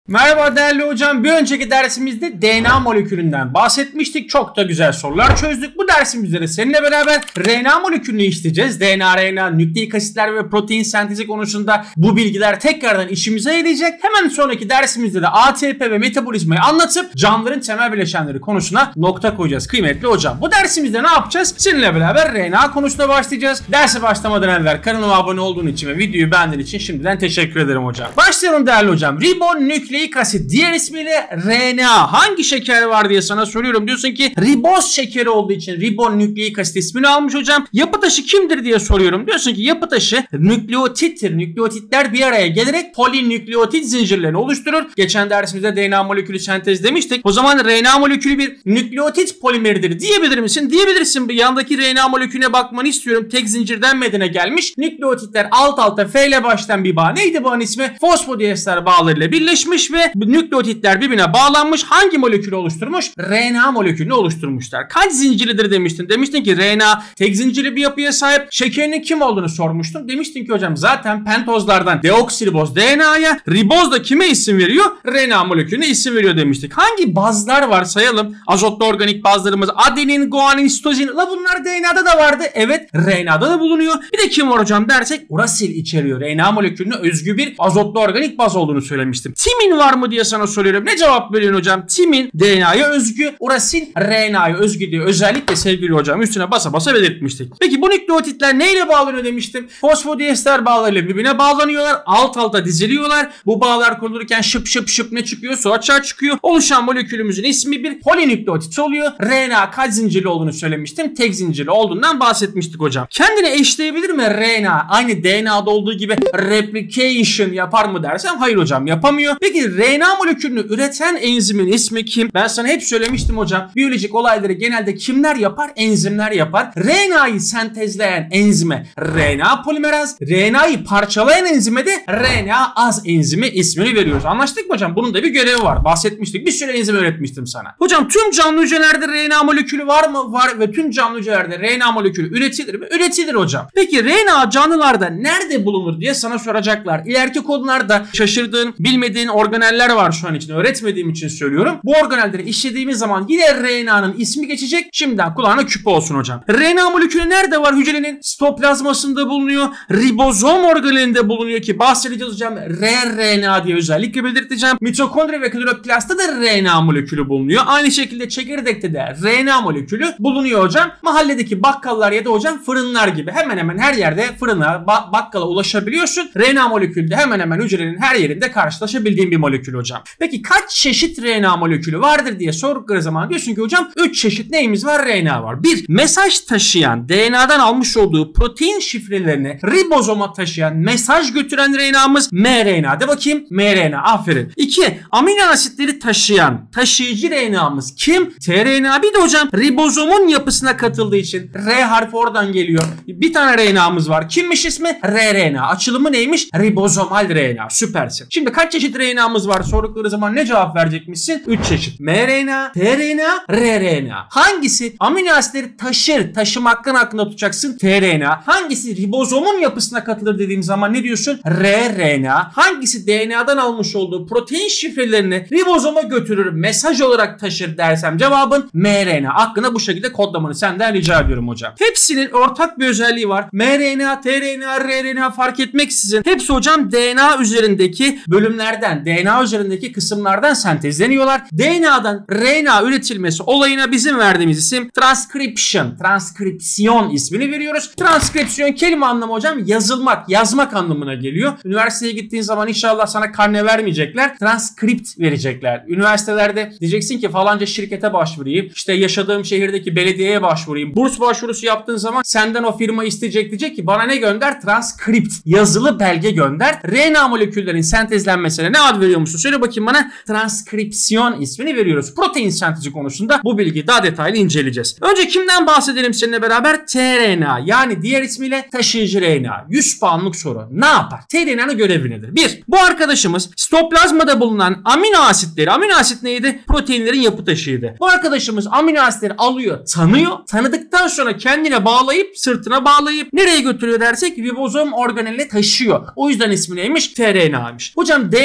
Merhaba değerli hocam. Bir önceki dersimizde DNA molekülünden bahsetmiştik. Çok da güzel sorular çözdük. Bu dersimizde de seninle beraber RNA molekülünü işleyeceğiz. DNA, RNA, nükleik asitler ve protein sentezi konusunda bu bilgiler tekrardan işimize yarayacak. Hemen sonraki dersimizde de ATP ve metabolizmayı anlatıp canlıların temel bileşenleri konusuna nokta koyacağız kıymetli hocam. Bu dersimizde ne yapacağız? Seninle beraber RNA konusuna başlayacağız. Derse başlamadan evvel kanalıma abone olduğun için ve videoyu beğendiğin için şimdiden teşekkür ederim hocam. Başlayalım değerli hocam. Ribonükleik asit, diğer ismiyle RNA. Hangi şeker var diye sana soruyorum. Diyorsun ki riboz şekeri olduğu için ribonükleik asit ismini almış hocam. Yapı taşı kimdir diye soruyorum. Diyorsun ki yapı taşı nükleotittir. Nükleotitler bir araya gelerek polinükleotit zincirlerini oluşturur. Geçen dersimizde DNA molekülü sentez demiştik. O zaman RNA molekülü bir nükleotit polimeridir diyebilir misin? Diyebilirsin. Bir yandaki RNA molekülüne bakmanı istiyorum. Tek zincirden meydana gelmiş. Nükleotitler alt alta F ile başlayan bir bağ. Neydi bağın ismi? Fosfodiester bağlarıyla birleşmiş ve nükleotitler birbirine bağlanmış. Hangi molekülü oluşturmuş? RNA molekülünü oluşturmuşlar. Kaç zincirlidir demiştin? Demiştin ki RNA tek zincirli bir yapıya sahip. Şekerinin kim olduğunu sormuştum. Demiştin ki hocam zaten pentozlardan deoksiriboz DNA'ya, riboz da kime isim veriyor? RNA molekülüne isim veriyor demiştik. Hangi bazlar var sayalım. Azotlu organik bazlarımız adenin, guanin, sitozin. La bunlar DNA'da da vardı. Evet, RNA'da da bulunuyor. Bir de kim var hocam dersek urasil içeriyor. RNA molekülüne özgü bir azotlu organik baz olduğunu söylemiştim. Timin var mı diye sana soruyorum. Ne cevap veriyorsun hocam? Timin DNA'ya özgü, urasil RNA'ya özgü diye özellikle sevgili hocam üstüne basa basa belirtmiştik. Peki bu nükleotitler neyle bağlanıyor demiştim? Fosfodiester bağlarıyla birbirine bağlanıyorlar. Alt alta diziliyorlar. Bu bağlar kurulurken şıp şıp şıp ne çıkıyor? Su açığa çıkıyor. Oluşan molekülümüzün ismi bir polinükleotit oluyor. RNA kaç zincirli olduğunu söylemiştim. Tek zincirli olduğundan bahsetmiştik hocam. Kendine eşleyebilir mi RNA? Aynı DNA'da olduğu gibi replication yapar mı dersem hayır hocam yapamıyor. Peki RNA molekülünü üreten enzimin ismi kim? Ben sana hep söylemiştim hocam. Biyolojik olayları genelde kimler yapar? Enzimler yapar. RNA'yı sentezleyen enzime RNA polimeraz, RNA'yı parçalayan enzime de RNA az enzimi ismini veriyoruz. Anlaştık mı hocam? Bunun da bir görevi var. Bahsetmiştik. Bir sürü enzim öğretmiştim sana. Hocam tüm canlı hücrelerde RNA molekülü var mı? Var ve tüm canlı hücrelerde RNA molekülü üretilir mi? Üretilir hocam. Peki RNA canlılarda nerede bulunur diye sana soracaklar. İleriki konularda şaşırdığın, bilmediğin organeller var şu an için. Öğretmediğim için söylüyorum. Bu organelleri işlediğimiz zaman yine RNA'nın ismi geçecek. Şimdiden kulağına küpe olsun hocam. RNA molekülü nerede var? Hücrenin sitoplazmasında bulunuyor. Ribozom organelinde bulunuyor ki bahsedeceğiz hocam. rRNA diye özellikle belirteceğim. Mitokondri ve kloroplastta da RNA molekülü bulunuyor. Aynı şekilde çekirdekte de RNA molekülü bulunuyor hocam. Mahalledeki bakkallar ya da hocam fırınlar gibi hemen hemen her yerde fırına, bakkala ulaşabiliyorsun. RNA molekülü de hemen hemen hücrenin her yerinde karşılaşabildiğin bir molekül hocam. Peki kaç çeşit RNA molekülü vardır diye sordukları zaman diyorsun ki hocam 3 çeşit neyimiz var? RNA var. 1. Mesaj taşıyan, DNA'dan almış olduğu protein şifrelerini ribozoma taşıyan, mesaj götüren RNA'mız mRNA. De bakayım. mRNA. Aferin. 2. Amino asitleri taşıyan, taşıyıcı RNA'mız kim? tRNA. Bir de hocam ribozomun yapısına katıldığı için R harfi oradan geliyor. Bir tane RNA'mız var. Kimmiş ismi? rRNA. Açılımı neymiş? Ribozomal RNA. Süpersin. Şimdi kaç çeşit RNA'mız var sordukları zaman ne cevap verecekmişsin? 3 çeşit. mRNA, tRNA, rRNA. Hangisi amino asitleri taşır? Taşımaktan aklında tutacaksın. tRNA. Hangisi ribozomun yapısına katılır dediğim zaman ne diyorsun? rRNA. Hangisi DNA'dan almış olduğu protein şifrelerini ribozoma götürür, mesaj olarak taşır dersem cevabın mRNA. Aklına bu şekilde kodlamanı senden rica ediyorum hocam. Hepsinin ortak bir özelliği var. mRNA, tRNA, rRNA fark etmeksizin hepsi hocam DNA üzerindeki bölümlerden, DNA üzerindeki kısımlardan sentezleniyorlar. DNA'dan RNA üretilmesi olayına bizim verdiğimiz isim transcription. Transkripsiyon ismini veriyoruz. Transkripsiyon kelime anlamı hocam yazılmak, yazmak anlamına geliyor. Üniversiteye gittiğin zaman inşallah sana karne vermeyecekler. Transkript verecekler. Üniversitelerde diyeceksin ki falanca şirkete başvurayım. İşte yaşadığım şehirdeki belediyeye başvurayım. Burs başvurusu yaptığın zaman senden o firma isteyecek, diyecek ki bana ne gönder? Transkript. Yazılı belge gönder. RNA moleküllerin sentezlenmesine ne ad veriyor musun? Söyle bakayım bana. Transkripsiyon ismini veriyoruz. Protein sentezi konusunda bu bilgiyi daha detaylı inceleyeceğiz. Önce kimden bahsedelim seninle beraber? tRNA. Yani diğer ismiyle taşıyıcı RNA. 100 puanlık soru. Ne yapar? tRNA'nın görevi nedir? 1. Bu arkadaşımız sitoplazmada bulunan amino asitleri. Amino asit neydi? Proteinlerin yapı taşıydı. Bu arkadaşımız amino asitleri alıyor, tanıyor. Tanıdıktan sonra kendine bağlayıp, sırtına bağlayıp nereye götürüyor dersek ribozom organeline taşıyor. O yüzden ismi neymiş? tRNA'ymış. Hocam DNA'da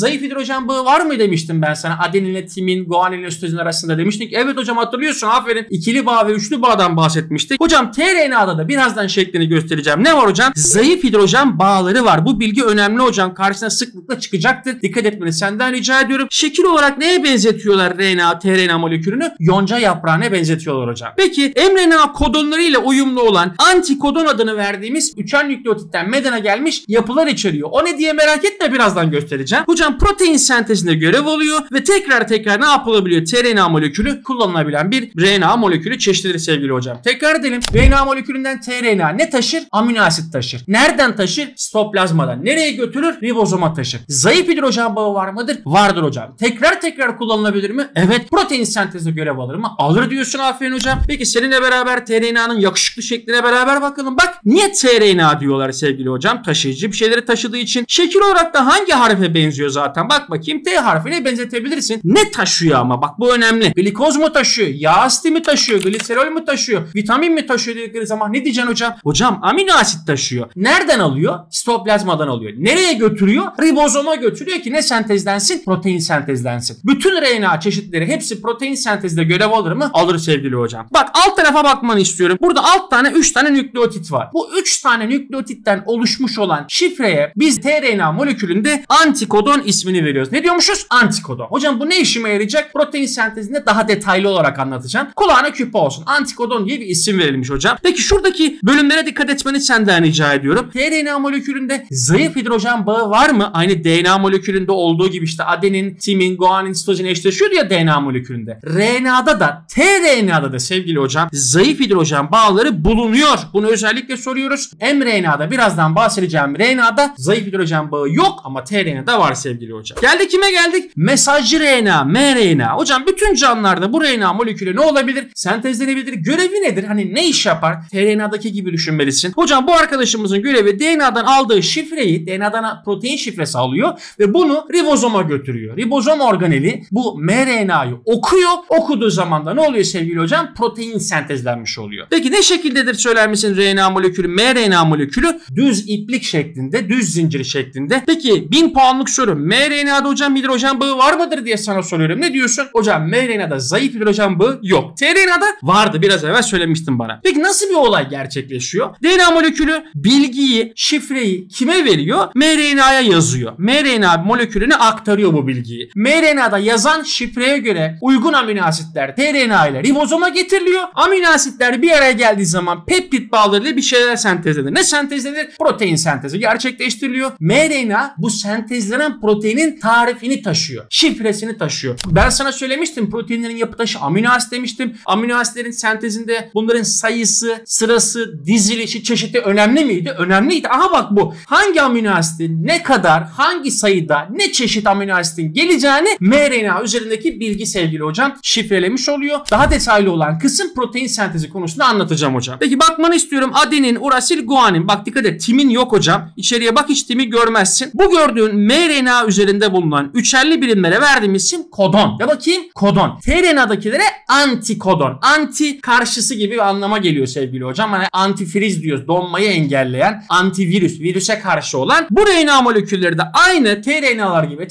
zayıf hidrojen bağı var mı demiştim ben sana. Adeninle timin, guaninle sitozin arasında demiştik. Evet hocam hatırlıyorsun, aferin. İkili bağ ve üçlü bağdan bahsetmiştik. Hocam tRNA'da da birazdan şeklini göstereceğim. Ne var hocam? Zayıf hidrojen bağları var. Bu bilgi önemli hocam. Karşısına sıklıkla çıkacaktır. Dikkat etmeni senden rica ediyorum. Şekil olarak neye benzetiyorlar RNA, tRNA molekülünü? Yonca yaprağına benzetiyorlar hocam. Peki mRNA kodonları ile uyumlu olan antikodon adını verdiğimiz üçen nükleotitten meydana gelmiş yapılar içeriyor. O ne diye merak etme, birazdan göstereceğim. Hocam protein sentezinde görev alıyor ve tekrar ne yapılabiliyor? tRNA molekülü kullanılabilen bir RNA molekülü çeşididir sevgili hocam. Tekrar edelim. RNA molekülünden tRNA ne taşır? Amino asit taşır. Nereden taşır? Sitoplazmadan. Nereye götürür? Ribozoma taşır. Zayıf hidrojen bağı var mıdır? Vardır hocam. Tekrar kullanılabilir mi? Evet. Protein sentezinde görev alır mı? Alır diyorsun, aferin hocam. Peki seninle beraber tRNA'nın yakışıklı şekline beraber bakalım. Bak niye tRNA diyorlar sevgili hocam? Taşıyıcı bir şeyleri taşıdığı için. Şekil olarak da hangi harfe benziyor zaten? Bak bakayım, T harfine benzetebilirsin. Ne taşıyor ama? Bak bu önemli. Glikoz mu taşıyor? Yağ asidi mi taşıyor? Gliserol mu taşıyor? Vitamin mi taşıyor dedikleri zaman ne diyeceksin hocam? Hocam amino asit taşıyor. Nereden alıyor? Sitoplazmadan alıyor. Nereye götürüyor? Ribozoma götürüyor ki ne sentezlensin? Protein sentezlensin. Bütün RNA çeşitleri hepsi protein sentezinde görev alır mı? Alır sevgili hocam. Bak alt tarafa bakmanı istiyorum. Burada alt tane 3 tane nükleotit var. Bu 3 tane nükleotitten oluşmuş olan şifreye biz tRNA molekülünde antikodon ismini veriyoruz. Ne diyormuşuz? Antikodon. Hocam bu ne işime yarayacak? Protein sentezinde daha detaylı olarak anlatacağım. Kulağına küpe olsun. Antikodon diye bir isim verilmiş hocam. Peki şuradaki bölümlere dikkat etmeni senden rica ediyorum. tRNA molekülünde zayıf hidrojen bağı var mı? Aynı DNA molekülünde olduğu gibi işte adenin, timin, guanin, sitozin eşleşiyor ya DNA molekülünde. RNA'da da tRNA'da da sevgili hocam zayıf hidrojen bağları bulunuyor. Bunu özellikle soruyoruz. mRNA'da birazdan bahsedeceğim RNA'da zayıf hidrojen bağı yok ama tRNA'da var sevgili hocam. Kime geldik? Mesajcı RNA, mRNA. Hocam bütün canlılarda bu RNA molekülü ne olabilir? Sentezlenebilir. Görevi nedir? Hani ne iş yapar? tRNA'daki gibi düşünmelisin. Hocam bu arkadaşımızın görevi DNA'dan aldığı şifreyi, DNA'dan protein şifresi alıyor ve bunu ribozoma götürüyor. Ribozom organeli bu mRNA'yı okuyor. Okuduğu zaman da ne oluyor sevgili hocam? Protein sentezlenmiş oluyor. Peki ne şekildedir söyler misin RNA molekülü, mRNA molekülü? Düz iplik şeklinde, düz zincir şeklinde. Peki 1000 puanlık soru. mRNA'da hocam hidrojen bağı var mıdır diye sana soruyorum. Ne diyorsun? Hocam mRNA'da zayıf hidrojen bağı yok. tRNA'da vardı. Biraz evvel söylemiştin bana. Peki nasıl bir olay gerçekleşiyor? DNA molekülü bilgiyi, şifreyi kime veriyor? mRNA'ya yazıyor. mRNA molekülüne aktarıyor bu bilgiyi. mRNA'da yazan şifreye göre uygun amino asitler tRNA ile ribozoma getiriliyor. Amino asitler bir araya geldiği zaman peptit bağlarıyla bir şeyler sentezlenir. Ne sentezlenir? Protein sentezi gerçekleştiriliyor. mRNA bu sentezlenen proteinin tarifini taşıyor. Şifresini taşıyor. Ben sana söylemiştim, proteinlerin yapı taşı amino asit demiştim. Amino asitlerin sentezinde bunların sayısı, sırası, dizilişi, çeşidi önemli miydi? Önemliydi. Aha bak bu. Hangi amino asitin ne kadar, hangi sayıda, ne çeşit amino asitin geleceğini mRNA üzerindeki bilgi sevgili hocam şifrelemiş oluyor. Daha detaylı olan kısım protein sentezi konusunda anlatacağım hocam. Peki bakmanı istiyorum. Adenin, urasil, guanin. Bak dikkat et. Timin yok hocam. İçeriye bak, hiç timi görmezsin. Bu gördüğün mRNA üzerinde bulunan üçerli birimlere verdiğimiz isim kodon. Ya bakayım, kodon. tRNA'dakilere antikodon. Anti karşısı gibi bir anlama geliyor sevgili hocam. Hani antifriz diyoruz. Donmayı engelleyen, antivirüs, virüse karşı olan. Bu RNA molekülleri de aynı tRNA'lar gibi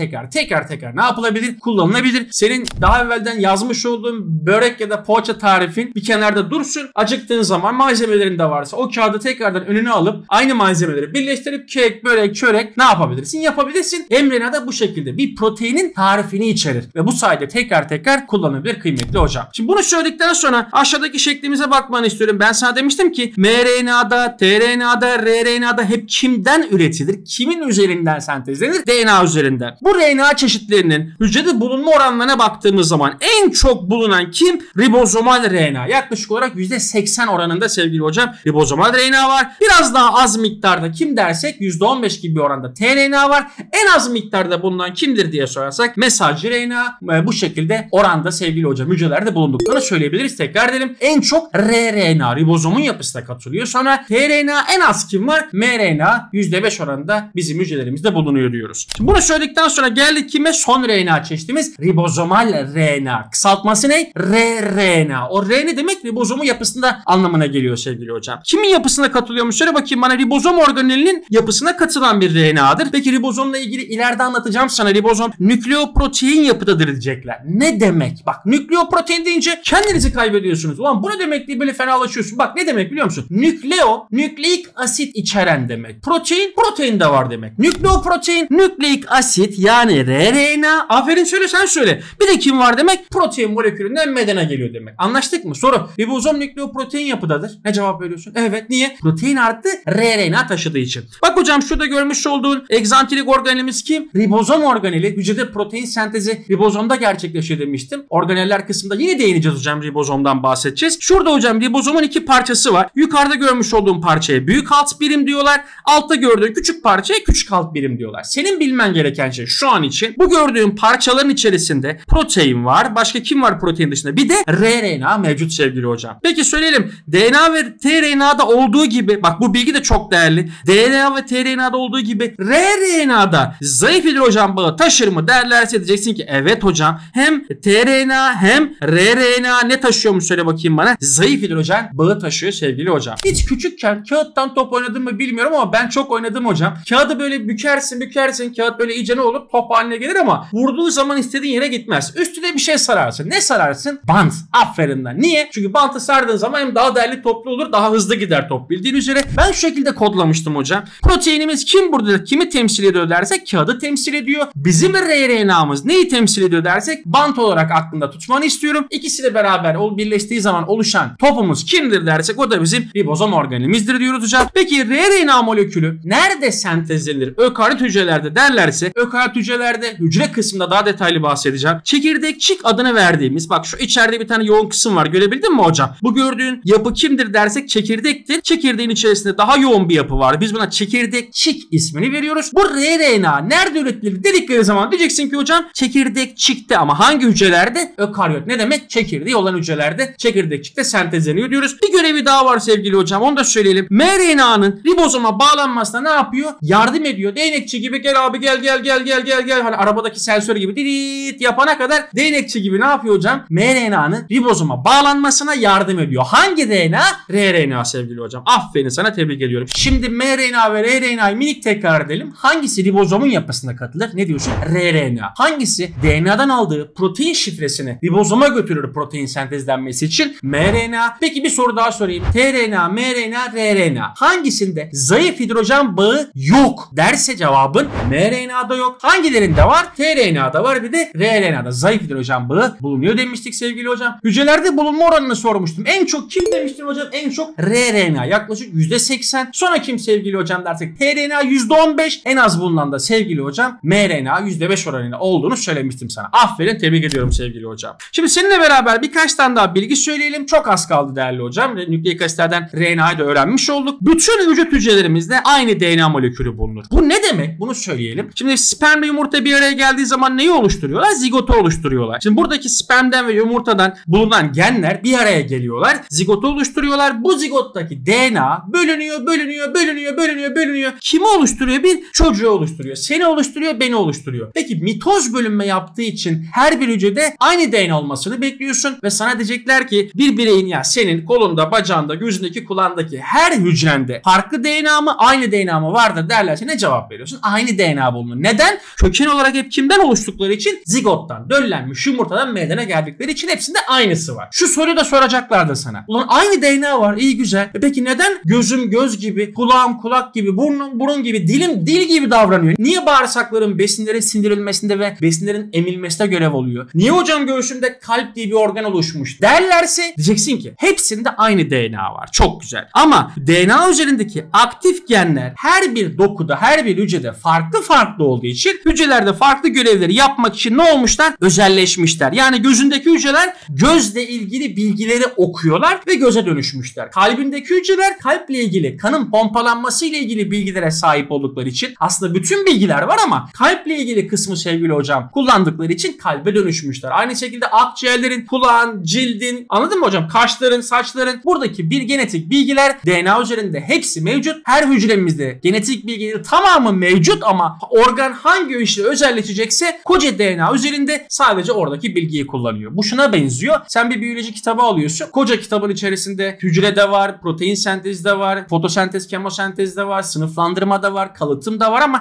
tekrar ne yapılabilir? Kullanılabilir. Senin daha evvelden yazmış olduğun börek ya da poğaça tarifin bir kenarda dursun. Acıktığın zaman malzemelerin de varsa o kağıdı tekrardan önüne alıp aynı malzemeleri birleştirip kek, börek, çörek ne yapabilirsin? Yapabilirsin. mRNA bu şekilde bir proteinin tarifini içerir ve bu sayede tekrar kullanılabilir kıymetli hocam. Şimdi bunu söyledikten sonra aşağıdaki şeklimize bakmanı istiyorum. Ben sana demiştim ki mRNA'da, tRNA'da, rRNA'da hep kimden üretilir? Kimin üzerinden sentezlenir? DNA üzerinden. Bu RNA çeşitlerinin hücrede bulunma oranlarına baktığımız zaman en çok bulunan kim? Ribozomal RNA. Yaklaşık olarak %80 oranında sevgili hocam ribozomal RNA var. Biraz daha az miktarda kim dersek %15 gibi bir oranda tRNA var. En az miktarda bulunan kimdir diye sorarsak mesajcı RNA. Bu şekilde oranda sevgili hocam hücrelerde bulunduklarını söyleyebiliriz. Tekrar edelim. En çok rRNA ribozomun yapısına katılıyor. Sonra tRNA en az kim var? mRNA %5 oranında bizim hücrelerimizde bulunuyor diyoruz. Şimdi bunu söyledikten sonra geldik kime? Son RNA çeşitimiz ribozomal RNA. Kısaltması ne? rRNA. O R ne demek? Ribozomun yapısında anlamına geliyor sevgili hocam. Kimin yapısına katılıyormuş? Söyle bakayım bana. Ribozom organelinin yapısına katılan bir RNA'dır. Peki ribozomla ilgili ilgili ileride anlatacağım sana. Ribozom nükleoprotein yapıdadır diyecekler. Ne demek? Bak nükleoprotein deyince kendinizi kaybediyorsunuz. Ulan bu ne demek diye böyle fenalaşıyorsun. Bak ne demek biliyor musun? Nükleik asit içeren demek. Protein de var demek. Nükleoprotein, nükleik asit yani rRNA. Aferin söyle sen söyle. Bir de kim var demek? Protein molekülünden medene geliyor demek. Anlaştık mı? Soru. Ribozom nükleoprotein yapıdadır. Ne cevap veriyorsun? Evet. Niye? Protein artı rRNA taşıdığı için. Bak hocam şurada görmüş olduğun egzantrik organelimiz kim? Ribozom organeli. Hücrede protein sentezi ribozomda gerçekleşiyor demiştim. Organeller kısmında yine değineceğiz hocam, ribozomdan bahsedeceğiz. Şurada hocam ribozomun iki parçası var. Yukarıda görmüş olduğum parçaya büyük alt birim diyorlar. Altta gördüğün küçük parçaya küçük alt birim diyorlar. Senin bilmen gereken şey şu an için bu gördüğün parçaların içerisinde protein var. Başka kim var protein dışında? Bir de rRNA mevcut sevgili hocam. Peki söyleyelim. DNA ve tRNA'da olduğu gibi, bak bu bilgi de çok değerli. DNA ve tRNA'da olduğu gibi rRNA'da zayıf hidrojen bağı taşır mı derlerse diyeceksin ki evet hocam. Hem tRNA hem rRNA ne taşıyormuş söyle bakayım bana. Zayıf hidrojen bağı taşıyor sevgili hocam. Hiç küçükken kağıttan top oynadın mı bilmiyorum ama ben çok oynadım hocam. Kağıdı böyle bükersin kağıt böyle iyice ne olur top haline gelir ama vurduğu zaman istediğin yere gitmez. Üstüne bir şey sararsın. Ne sararsın? Bant. Aferin lan. Niye? Çünkü bantı sardığın zaman hem daha değerli toplu olur, daha hızlı gider top. Bildiğin üzere ben şu şekilde kodlamıştım hocam. Proteinimiz kim burada? Kimi temsil ediyor dersek kağıdı temsil ediyor. Bizim rRNA'mız neyi temsil ediyor dersek bant olarak aklında tutmanı istiyorum. İkisiyle beraber birleştiği zaman oluşan topumuz kimdir dersek o da bizim ribozom organimizdir diyoruz hocam. Peki rRNA molekülü nerede sentezlenir? Ökaryot hücrelerde derlerse ökaryot hücrelerde hücre kısmında daha detaylı bahsedeceğim. Çekirdekçik adını verdiğimiz, bak şu içeride bir tane yoğun kısım var, görebildin mi hocam? Bu gördüğün yapı kimdir dersek çekirdektir. Çekirdeğin içerisinde daha yoğun bir yapı var. Biz buna çekirdekçik ismini veriyoruz. Bu rRNA nerede üretilir dedikleri zaman diyeceksin ki hocam çekirdekçikte, ama hangi hücrelerde? Ökaryot. Ne demek? Çekirdeği olan hücrelerde çekirdekçikte sentezleniyor diyoruz. Bir görevi daha var sevgili hocam, onu da söyleyelim. mRNA'nın ribozoma bağlanmasına ne yapıyor? Yardım ediyor. Değnekçi gibi gel abi gel. Hani arabadaki sensör gibi dirit yapana kadar değnekçi gibi ne yapıyor hocam? mRNA'nın ribozoma bağlanmasına yardım ediyor. Hangi DNA? rRNA sevgili hocam. Aferin sana, tebrik ediyorum. Şimdi mRNA ve rRNA'yı minik tekrar edelim. Hangisi ribozomun yapısına katılır? Ne diyorsun? rRNA. Hangisi DNA'dan aldığı protein şifresini ribozoma götürür protein sentezlenmesi için? mRNA. Peki bir soru daha sorayım. tRNA, mRNA, rRNA. Hangisinde zayıf hidrojen bağı yok derse cevabın mRNA'da yok. Hangilerinde var? tRNA'da var, bir de rRNA'da zayıf hidrojen bağı bulunuyor demiştik sevgili hocam. Hücrelerde bulunma oranını sormuştum. En çok kim demiştin hocam? En çok rRNA. Yaklaşık %80. Sonra kim sevgili hocam dersek tRNA %15. En az bulunan da sevgili hocam mRNA %5 oranıyla olduğunu söylemiştim sana. Aferin, tebrik ediyorum sevgili hocam. Şimdi seninle beraber birkaç tane daha bilgi söyleyelim. Çok az kaldı değerli hocam. Nükleik asitlerden RNA'yı da öğrenmiş olduk. Bütün vücut hücrelerimizde aynı DNA molekülü bulunur. Bu ne demek? Bunu söyleyelim. Şimdi sperm ve yumurta bir araya geldiği zaman neyi oluşturuyorlar? Zigotu oluşturuyorlar. Şimdi buradaki spermden ve yumurtadan bulunan genler bir araya geliyorlar. Zigotu oluşturuyorlar. Bu zigottaki DNA bölünüyor. Kimi oluşturuyor? Bir çocuğu oluşturuyor. Seni oluşturuyor, beni oluşturuyor. Peki mitoz bölünme yaptığı için her bir hücrede aynı DNA olmasını bekliyorsun ve sana diyecekler ki bir bireyin, ya senin kolunda, bacağında, gözündeki, kulağındaki her hücrende farklı DNA mı, aynı DNA mı vardır derlerse ne cevap veriyorsun? Aynı DNA bulunur. Neden? Köken olarak hep kimden oluştukları için? Zigottan, döllenmiş yumurtadan meydana geldikleri için hepsinde aynısı var. Şu soruyu da soracaklardı sana. Ulan aynı DNA var, iyi güzel. Peki neden gözüm göz gibi, kulağım kulak gibi, burnum burun gibi, dilim dil gibi davranıyor? Niye bağırsakların besinlerin sindirilmesinde ve besinlerin emilmesinde görev oluyor? Niye hocam göğsümde kalp diye bir organ oluşmuş derlerse diyeceksin ki hepsinde aynı DNA var. Çok güzel. Ama DNA üzerindeki aktif genler her bir dokuda, her bir hücrede farklı olduğu için hücrelerde farklı görevleri yapmak için ne olmuşlar? Özelleşmişler. Yani gözündeki hücreler gözle ilgili bilgileri okuyorlar ve göze dönüşmüşler. Kalbindeki hücreler kalple ilgili, kanın pompalanması ile ilgili bilgilere sahip oldukları için aslında bütün bilgiler var ama kalple ilgili kısmı sevgili hocam kullandıkları için kalbe dönüşmüşler. Aynı şekilde akciğerlerin, kulağın, cildin, anladın mı hocam? Kaşların, saçların, buradaki bir genetik bilgiler DNA üzerinde hepsi mevcut. Her hücremizde genetik bilgileri tamamı mevcut ama organ hangi işle özelleşecekse koca DNA üzerinde sadece oradaki bilgiyi kullanıyor. Bu şuna benziyor. Sen bir biyoloji kitabı alıyorsun. Koca kitabın içerisinde hücre de var, protein sentezi de var, fotosentez, kemosentez de var, sınıflandırma da var, kalıtım da var ama sen diyorsun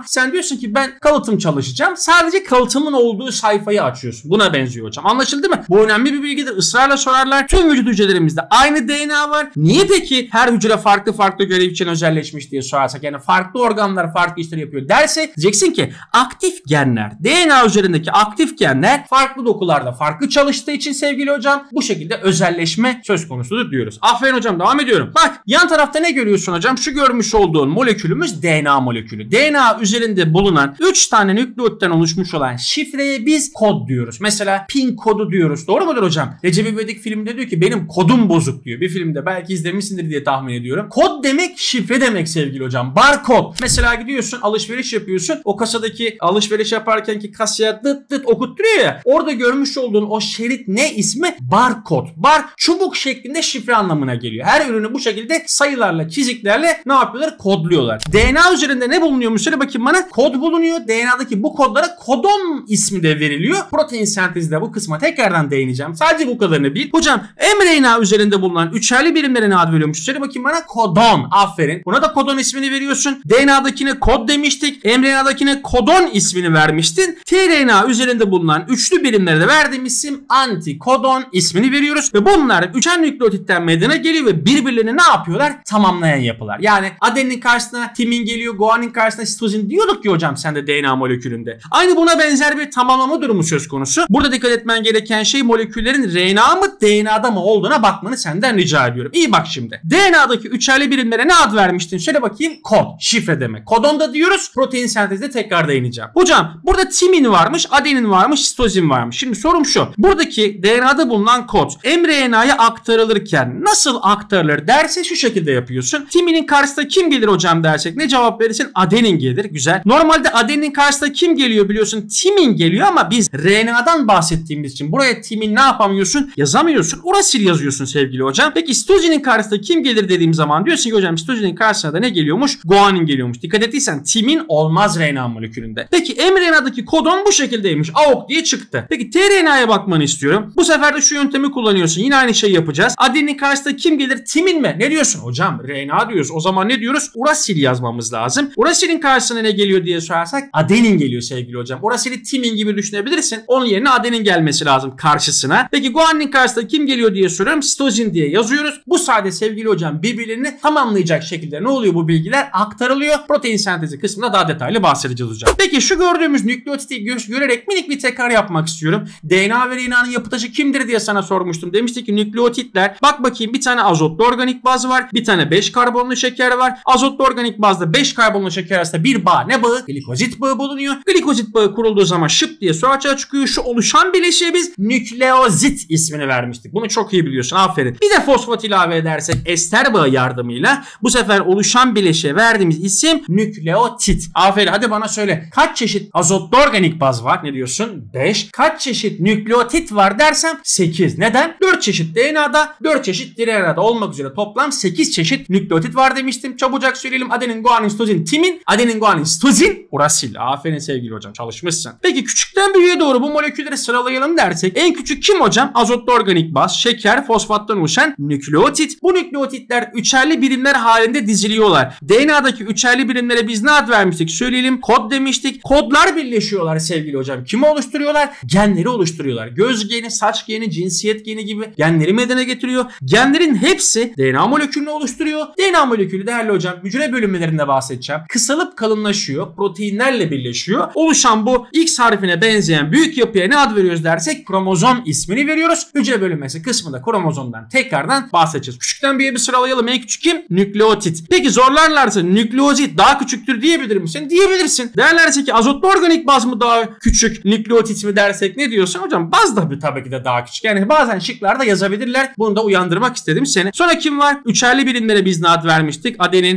diyorsun ki ben kalıtım çalışacağım. Sadece kalıtımın olduğu sayfayı açıyorsun. Buna benziyor hocam. Anlaşıldı mı? Bu önemli bir bilgidir. Israrla sorarlar. Tüm vücut hücrelerimizde aynı DNA var. Niye peki her hücre farklı görev için özelleşmiş diye sorarsak, yani farklı organlar farklı işler yapıyor derse, diyeceksin ki aktif genler, DNA üzerindeki aktif genler farklı dokularda farklı çalıştığı için sevgili hocam bu şekilde özelleşme söz konusudur diyoruz. Aferin hocam, devam ediyorum. Bak yan tarafta ne görüyorsun hocam? Şu görmüş olduğun molekülümüz DNA molekülü. DNA üzerinde bulunan 3 tane nükleotitten oluşmuş olan şifreye biz kod diyoruz. Mesela pin kodu diyoruz. Doğru mudur hocam? Recep İvedik filminde diyor ki benim kodum bozuk diyor. Bir filmde belki izlemişsindir diye tahmin ediyorum. Kod demek şifre demek sevgili hocam. Barkod. Mesela gidiyorsun alışveriş yapıyorsun. O kasadaki alışveriş yaparkenki kasaya dıt dıt okutturuyor ya. Orada görmüş olduğun o şerit ne ismi? Barkod. Bar çubuk şeklinde şifre anlamına geliyor. Her ürünü bu şekilde sayılarla, çiziklerle ne yapıyorlar? Kodluyorlar. DNA üzerinde ne bulunuyormuş? Söyle bakayım bana. Kod bulunuyor. DNA'daki bu kodlara kodon ismi de veriliyor. Protein sentezinde bu kısma tekrardan değineceğim. Sadece bu kadarını bil. Hocam mRNA üzerinde bulunan üçerli birimlere ne ad veriyormuş? Söyle bakayım bana. Kodon. Aferin. Buna da kodon ismini veriyorsun. DNA'dakine kod demiştik. mRNA'dakine kodon ismini vermiştin. tRNA üzerinde bulunan üçlü birimlere de verdiğim isim antikodon ismini veriyoruz. Ve bunlar üçer nükleotitten meydana geliyor ve birbirlerini ne yapıyorlar? Tamamlayan yapılar. Yani adenin karşısına timin geliyor, guanin karşısına sitozin diyorduk ki hocam sen de DNA molekülünde. Aynı buna benzer bir tamamlama durumu söz konusu. Burada dikkat etmen gereken şey moleküllerin RNA mı DNA'da mı olduğuna bakmanı senden rica ediyorum. İyi bak şimdi. DNA'daki üçerli birimlere ne ad vermiştin? Şöyle bakayım. Kod. Şifre demek. Kodon da diyoruz. Protein sentezde tekrar değineceğim. Hocam burada timin varmış, adenin varmış, sitozin varmış. Şimdi sorum şu. Buradaki DNA'da bulunan kod mRNA'ya aktarılırken nasıl aktarılır derse şu şekilde yapıyorsun. Timinin karşısında kim gelir hocam dersek ne cevap verirsin? Adenin gelir. Güzel. Normalde adenin karşısında kim geliyor biliyorsun? Timin geliyor ama biz RNA'dan bahsettiğimiz için buraya timin ne yapamıyorsun? Yazamıyorsun. Urasil yazıyorsun sevgili hocam. Peki sitozinin karşısında kim gelir dediğim zaman diyorsun ki hocam sitozinin karşısına da ne geliyormuş? Guanin geliyormuş. Dikkat ettiysen timin olmaz RNA molekülünde. Peki mRNA'daki kodon bu şekildeymiş. AOK diye çıktı. Peki tRNA'ya bakmanı istiyorum. Bu sefer de şu yöntemi kullanıyorsun. Yine aynı şeyi yapacağız. Adenin karşısında kim gelir? Timin mi? Ne diyorsun? Hocam RNA diyoruz. O zaman ne diyoruz? Urasil yazmamız lazım. Urasilin karşısına ne geliyor diye sorarsak adenin geliyor sevgili hocam. Urasili timin gibi düşünebilirsin. Onun yerine adenin gelmesi lazım karşısına. Peki guaninin karşısında kim geliyor diye soruyorum. Sitozin diye yazıyoruz. Bu sayede sevgili hocam birbirlerini tamamlayacak şekilde ne oluyor bu bilgiler? Aktarılıyor. Protein sentezi kısmında daha detaylı bahsedeceğiz hocam. Peki şu gördüğümüz nükleotiti görerek minik bir tekrar yapmak istiyorum. DNA ve RNA'nın yapı taşı kimdir diye sana sormuştum. Demiştik ki nükleotitler. Bak bakayım bir tane azotlu organik baz var. Bir tane 5 karbonlu şeker var. Azotlu organik bazda 5 karbonlu şeker arasında bir bağ ne bağı? Glikozit bağı bulunuyor. Glikozit bağı kurulduğu zaman şıp diye su açığa çıkıyor. Şu oluşan bileşiğe biz nükleozit ismini vermiştik. Bunu çok iyi biliyorsun. Aferin. Bir de fosfat ilave edersek ester bağı yardımıyla bu sefer oluşan bileşiğe verdiğimiz isim nükleotit. Aferin. Hadi bana söyle. Kaç çeşit azotlu organik baz var? Ne diyorsun? 5. Kaç çeşit nükleotit var dersem 8. Neden? 4 çeşit DNA'da, 4 çeşit RNA'da olmak üzere toplam 8 çeşit nükleotit var demiştim. Çabucak söyleyelim. Adenin, guanin, sitozin, timin. Adenin, guanin, sitozin, urasil. Aferin sevgili hocam. Çalışmışsın. Peki küçükten büyüğe doğru bu molekülleri sıralayalım dersek en küçük kim hocam? Azotlu organik baz, şeker, fosfattan oluşan nükleotit. Bu nükleotitler üçerli birimler halinde diziliyorlar. DNA'daki üçerli birimlere biz ne ad vermiştik? Söyleyelim. Kod demiştik. Kodlar birleşiyorlar sevgili hocam. Kimi oluşturuyorlar? Genleri oluşturuyorlar. Göz geni, saç geni, cinsiyet geni gibi genleri meydana getiriyor. Genlerin hepsi DNA molekülünü oluşturuyor. DNA molekülü değerli hocam hücre bölünmelerinde bahsedeceğim. Kısalıp kalınlaşıyor. Proteinlerle birleşiyor. Oluşan bu X harfine benzeyen büyük yapıya ne ad veriyoruz dersek kromozom ismini veriyoruz. Hücre bölünmesi kısmında kromozomdan tekrardan bahsedeceğiz. Küçükten bir sıralayalım. En küçük kim? Nükleotit. Peki zorlarlarsa nükleozit daha küçüktür diyebilir misin? Diyebilirsin. Derlerse ki azotlu organik baz mı daha küçük, nükleotit mi dersek ne diyorsun? Hocam baz da tabii ki de daha küçük. Yani bazen şıklarda yazabilirler. Bunu da uyandırmak istedim seni. Sonra kim var? Üçerli birimlere biz ne ad vermiştik?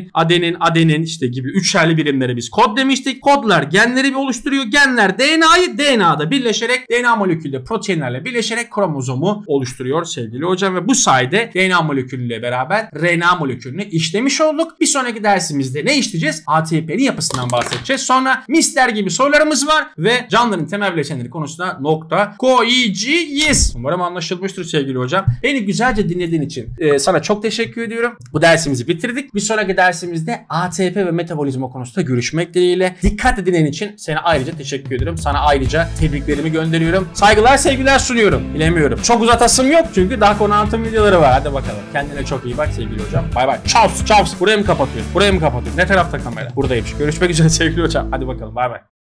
Adenin işte gibi üçerli birimlere biz kod demiştik. Kodlar genleri oluşturuyor. Genler DNA'yı DNA'da birleşerek DNA molekülde proteinlerle birleşerek kromozomu oluşturuyor sevgili hocam ve bu sayede DNA molekülüyle beraber RNA molekülünü işlemiş olduk. Bir sonraki dersimizde ne işleyeceğiz? ATP'nin yapısından bahsedeceğiz. Sonra mister gibi sorularımız var ve canlıların temel bileşenleri konusunda nokta koyacağız. Umarım anlaşılmıştır sevgili hocam. Beni güzelce dinlediğin için sana çok teşekkür ediyorum. Bu dersimizi bitirdik. Bir sonraki dersimizde ATP ve metabolizma konusunda görüşmek dileğiyle. böyle dikkat edinen için sana ayrıca teşekkür ediyorum. Sana ayrıca tebriklerimi gönderiyorum. Saygılar, sevgiler sunuyorum. Bilemiyorum. Çok uzatasım yok çünkü daha konu anlatım videoları var. Hadi bakalım. Kendine çok iyi bak sevgili hocam. Bay bay. Çavs çavs. Burayı mı kapatıyorum? Burayı mı kapatıyorum? Ne tarafta kamera? Buradaymış. Görüşmek üzere sevgili hocam. Hadi bakalım. Bay bay.